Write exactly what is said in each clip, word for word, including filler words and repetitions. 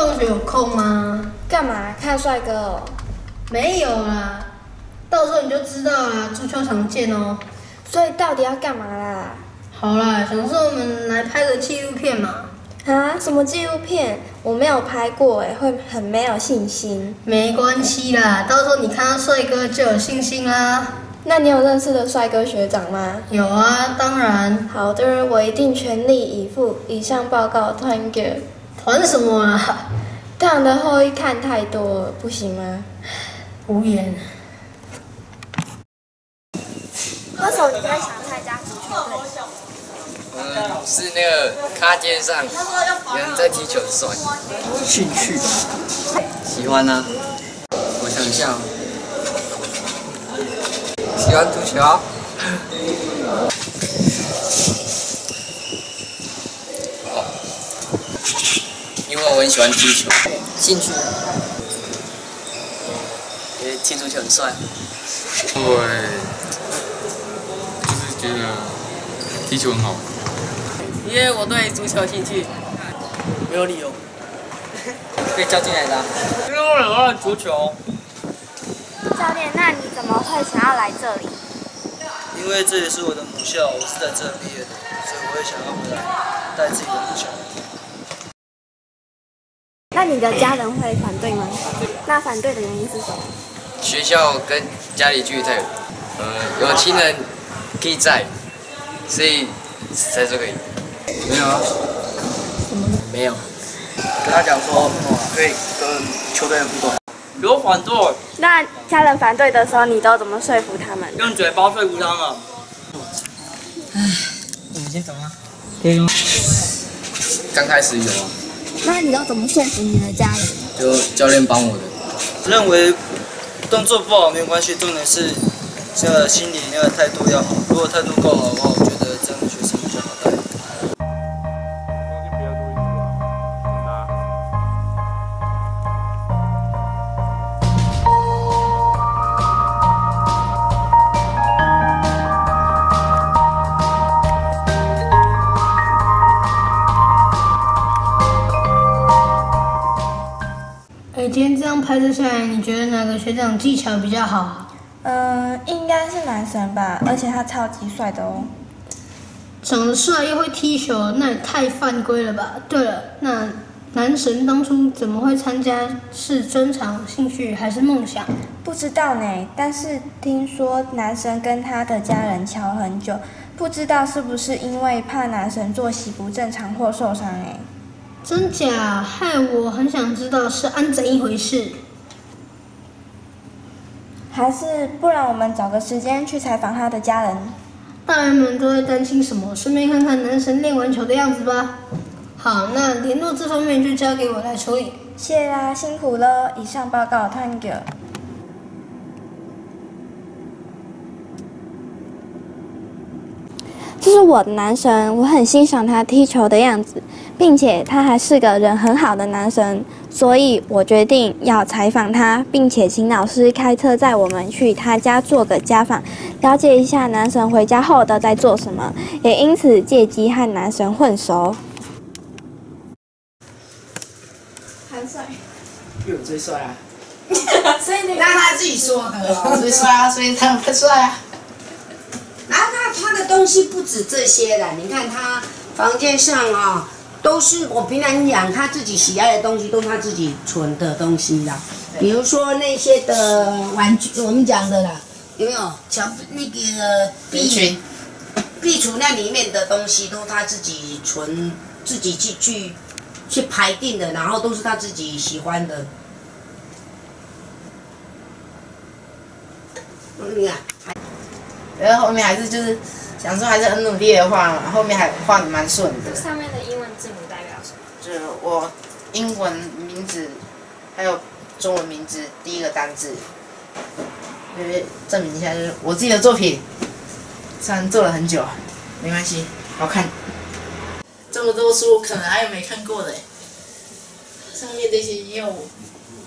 放学有空吗？ 干嘛？看帅哥哦？ 没有啦，到时候你就知道啦。足球场见哦。 所以到底要干嘛啦？ 好啦，想说我们来拍个纪录片嘛。 啊？什么纪录片？我没有拍过哎，会很没有信心。 没关系啦，到时候你看到帅哥就有信心啦。 那你有认识的帅哥学长吗？ 有啊，当然。 好的，我一定全力以赴。以上报告团给。 团什么啊？ 这样的后裔看太多了，不行吗？ 无言。 为什么你会想参加足球队？ 嗯，是那个咖街上有人在踢球帅。 兴趣。 喜欢啊。我想一下哦。喜欢足球。哦。因为我很喜欢踢球。兴趣。因为踢足球很帅。 对。就是觉得踢球很好。 因为我对足球有兴趣。 没有理由。 被叫进来的、啊。 因为我喜欢足球。 教练，那你怎么会想要来这里？ 因为这也是我的母校，我是在这毕业的，所以我也想要回来带自己的母校。 那你的家人会反对吗？那反对的原因是什么？ 学校跟家里距离太远，呃，有亲人可以在，所以才这个。没有啊。 什么？ 没有。 跟他讲说，可以跟球队互动。有反对。 那家人反对的时候，你都怎么说服他们？ 用嘴巴说服他们。 唉，我们先走吗？可以吗？刚开始有啊。 那你都怎么说服你的家人？ 就教练帮我的。 认为动作不好没有关系，重点是这个心理那个态度要好。如果态度够好的话，我觉得这样的学生比较好带。 哎，今天这样拍摄下来，你觉得哪个学长技巧比较好啊？ 嗯，应该是男神吧，而且他超级帅的哦。 长得帅又会踢球，那也太犯规了吧？对了，那男神当初怎么会参加？是专长、兴趣还是梦想？ 不知道呢，但是听说男神跟他的家人瞧很久，不知道是不是因为怕男神作息不正常或受伤哎。 真假？害我很想知道是安怎一回事。 还是不然我们找个时间去采访他的家人。 大人们都在担心什么？顺便看看男神练完球的样子吧。好，那联络这方面就交给我来处理。 谢啦，辛苦了。以上报告，thank you。这是我的男神，我很欣赏他踢球的样子，并且他还是个人很好的男神，所以我决定要采访他，并且请老师开车载我们去他家做个家访，了解一下男神回家后都在做什么，也因此借机和男神混熟。 很帅， 比我最帅啊！ 所以那那他自己说的，最帅啊，所以他很帅啊。 啊，那他的东西不止这些了，你看他房间上啊、哦，都是我平常讲他自己喜爱的东西，都是他自己存的东西啦。比如说那些的玩具，我们讲的啦，有没有？小那个壁壁橱那里面的东西，都是他自己存，自己去去去排定的，然后都是他自己喜欢的。你看。 然后后面还是就是想说还是很努力的画嘛，后面还画的蛮顺的。 上面的英文字母代表什么？ 就是我英文名字还有中文名字第一个单字，就是证明一下，就是我自己的作品，虽然做了很久，没关系，好看。这么多书，可能还有没看过的，上面这些也有，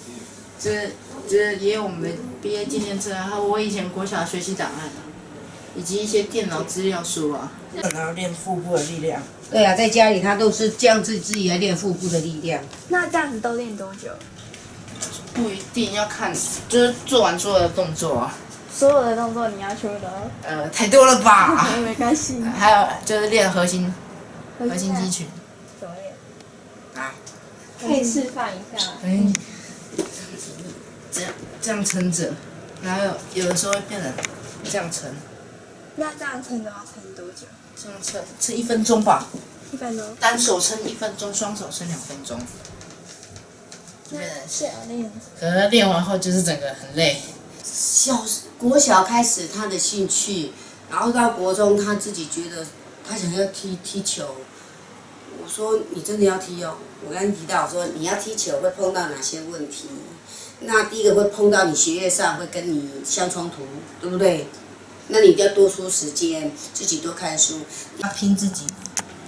这这也有我们毕业纪念册，还有我以前国小学习档案。 以及一些电脑资料书啊。 然后练腹部的力量。 对啊，在家里他都是这样子自己来练腹部的力量。 那这样子都练多久？ 不一定要看，就是做完所有的动作啊。 所有的动作你要全部都？ 呃，太多了吧？ 没关系。 还有就是练核心，核心肌群。 怎么练？ 啊。 可以示范一下。 嗯。这样这样撑着，然后有有的时候会变成这样撑。 那这样撑的要撑多久？ 这样撑撑一分钟吧。 一分钟。 单手撑一分钟，双手撑两分钟。 那是练。 可是练完后就是整个很累。 小国小开始他的兴趣，然后到国中他自己觉得他想要踢踢球。我说你真的要踢哦？我刚刚提到说你要踢球会碰到哪些问题？那第一个会碰到你学业上会跟你相冲突，对不对？那你一定要多出时间，自己多看书，要拼自己。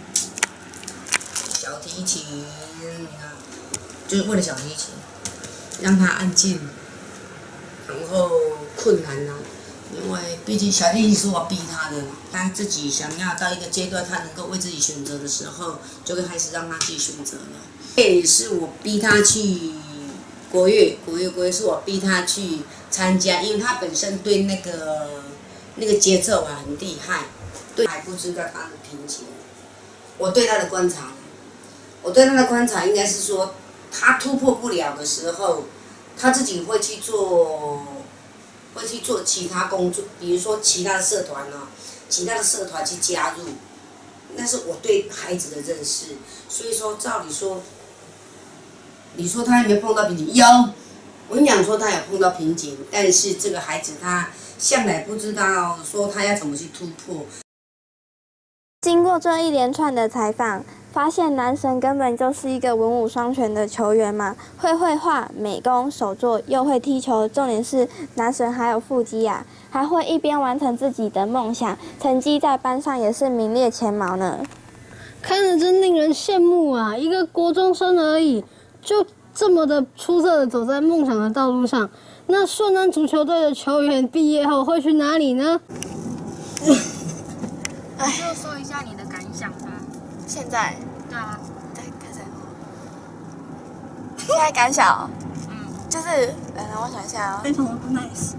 小提琴，你看，就是为了小提琴，让它安静。然后困难呢、啊，因为毕竟小提琴是我逼他的，他自己想要到一个阶段，他能够为自己选择的时候，就会开始让他自己选择了。这也是我逼他去国乐，国乐国乐是我逼他去参加，因为他本身对那个那个节奏啊很厉害，对还不知道他的瓶颈。我对他的观察，我对他的观察应该是说，他突破不了的时候。他自己会去做，会去做其他工作，比如说其他的社团啊，其他的社团去加入，那是我对孩子的认识。所以说，照理说，你说他有没有碰到瓶颈？有，我跟你讲说他有碰到瓶颈，但是这个孩子他向来不知道说他要怎么去突破。 经过这一连串的采访，发现男神根本就是一个文武双全的球员嘛，会绘画、美工、手作，又会踢球，重点是男神还有腹肌啊，还会一边完成自己的梦想，成绩在班上也是名列前茅呢。 看着真令人羡慕啊！一个国中生而已，就这么的出色的走在梦想的道路上。那顺安足球队的球员毕业后会去哪里呢？ 哎，就说一下你的感想吧。 现在， 对啊， 对，开始。现在感想，嗯，就是，呃，让我想一下哦。非常的不 nice。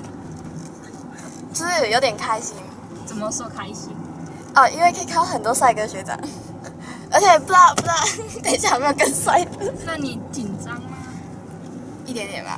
就是有点开心。 怎么说开心？ 哦，因为可以看到很多帅哥学长，而且不知道不知道，等一下有没有更帅的？ 那你紧张吗？ 一点点吧。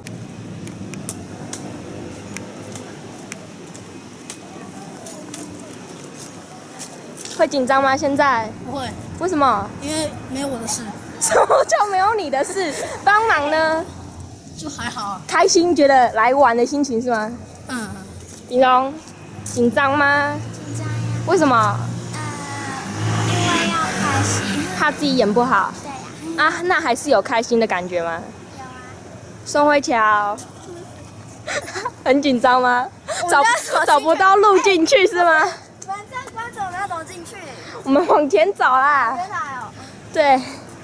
会紧张吗？现在不会。 为什么？ 因为没有我的事。 什么叫没有你的事？帮忙呢？ 就还好啊。 开心，觉得来玩的心情是吗？ 嗯。 玲珑，紧张吗？ 紧张呀。 为什么？ 呃，因为要开心。 怕自己演不好。 对呀。 啊，那还是有开心的感觉吗？ 有啊。 宋慧乔，很紧张吗？找找不到路进去是吗？ 不然这样观众要怎么进去？ 我们往前走啦。 原来哦。 对。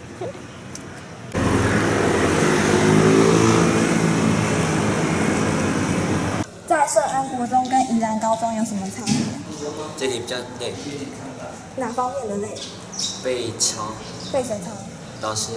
在顺安国中跟宜兰高中有什么差别？ 这里比较累。 哪方面的累？ 被抄。 被谁抄？ 老师。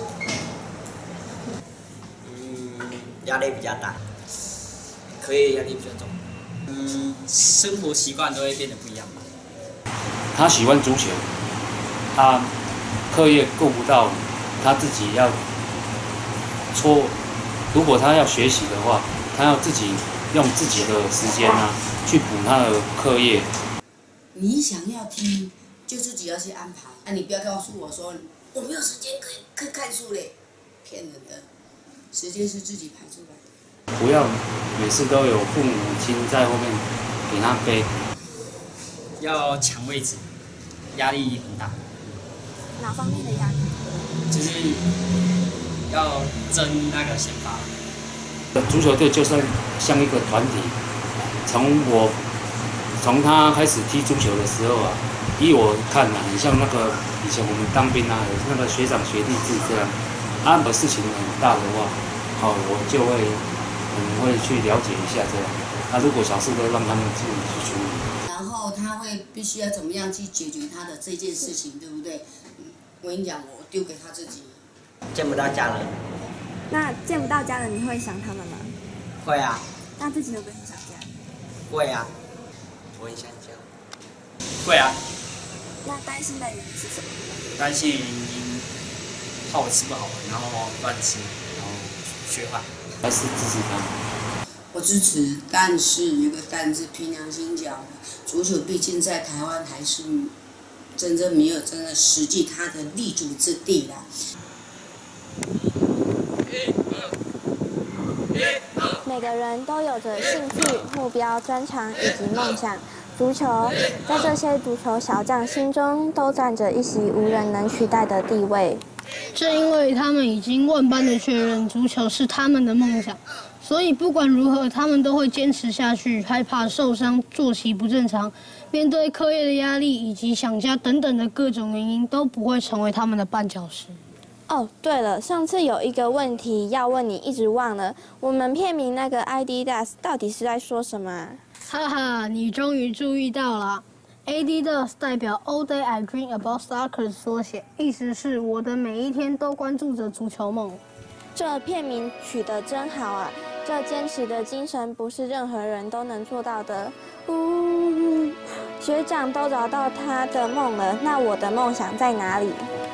嗯，压力比较大。课业压力比较重。 嗯，生活习惯都会变得不一样吧。 他喜欢足球，他课业够不到，他自己要搓。如果他要学习的话，他要自己用自己的时间啊，去补他的课业。 你想要踢，就自己要去安排。啊，你不要告诉我说我没有时间可以可以看书嘞，骗人的，时间是自己排出来的。 不要每次都有父母亲在后面给他背。 要抢位置，压力很大。 哪方面的压力？ 就是要争那个先发。 足球队就算像一个团体，从我从他开始踢足球的时候啊，依我看啊，很像那个以前我们当兵啊，有那个学长学弟制这样。啊，如果事情很大的话，哦，我就会可能会去了解一下这样。啊，如果小事都让他们自己去处理。 后他会必须要怎么样去解决他的这件事情，对不对？嗯，我跟你讲，我丢给他自己。 见不到家人。 那见不到家人，你会想他们吗？ 会啊。 那自己会不会很想家？ 会啊。 我很想家。 会啊。 那担心的原因是什么？ 担心原因怕我吃不好，然后乱吃，然后缺饭。 还是支持他。 我支持，但是有个但是凭良心讲，足球毕竟在台湾还是真正没有真的实际它的立足之地啦。 每个人都有着兴趣、目标、专长以及梦想。足球在这些足球小将心中都占着一席无人能取代的地位。 正因为他们已经万般的确认足球是他们的梦想，所以不管如何，他们都会坚持下去。害怕受伤、作息不正常、面对课业的压力以及想家等等的各种原因，都不会成为他们的绊脚石。 哦，对了，上次有一个问题要问你，一直忘了。我们片名那个 Adidas 到底是在说什么啊？ 哈哈，你终于注意到了。Adidas 代表 All Day I Dream About Soccer 缩写，意思是我的每一天都关注着足球梦。 这片名取得真好啊！这坚持的精神不是任何人都能做到的。呜，学长都找到他的梦了，那我的梦想在哪里？